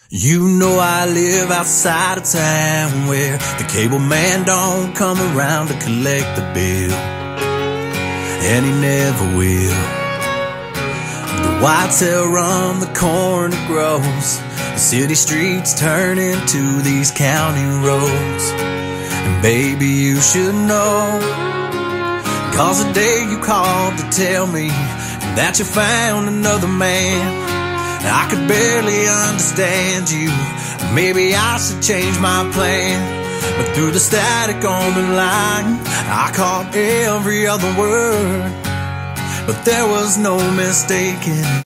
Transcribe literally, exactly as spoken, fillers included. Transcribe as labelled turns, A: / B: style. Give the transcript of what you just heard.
A: You know I live outside of town where the cable man don't come around to collect the bill, and he never will. The whitetail rum, the corn it grows, the city streets turn into these county roads. And baby, you should know, 'cause the day you called to tell me that you found another man, I could barely understand you. Maybe I should change my plan. But through the static on the line, I caught every other word, but there was no mistaking.